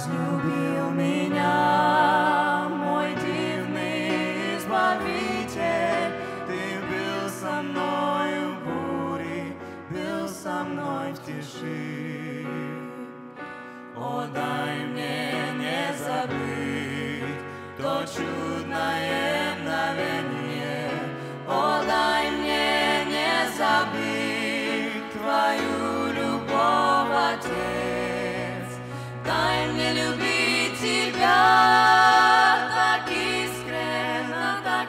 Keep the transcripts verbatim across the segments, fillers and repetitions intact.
возлюбил меня, мой дивный Избавитель. Ты был со мною в буре, был со мной в тиши. О, дай мне не забыть то чудное мгновение. О, дай мне не забыть Твою любовь, Отец. Дай мне любить Тебя так искренно, так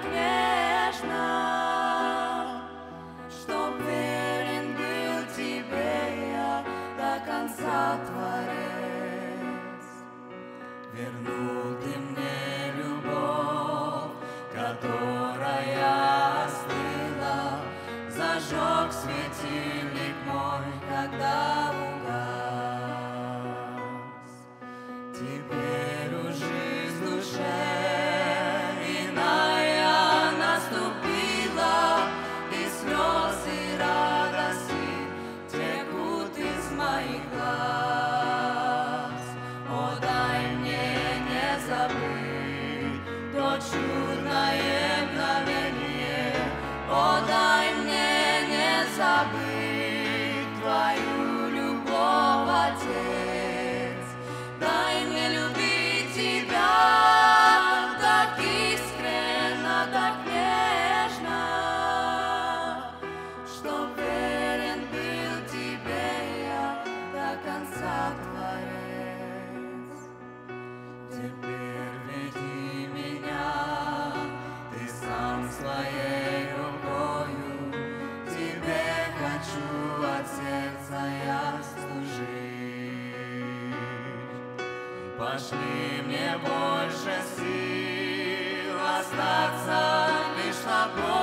нежно, чтоб верен был Тебе я до конца, Творец. Вернул Ты мне любовь, которая остыла, зажег светильник мой, когда угас. Теперь у жизнь в душе иная наступила, и слезы радости текут из моих глаз. О, дай мне не забыть то чудное мгновение. О, дай мне не забыть Твою любовь, Отец. Дай мне любить Тебя так искренно, так нежно, чтоб верен был Тебе я до конца, Творец. Теперь веди меня Ты сам своей рукою, Тебе хочу от сердца я служить. Пошли мне больше сил остаться лишь тобой.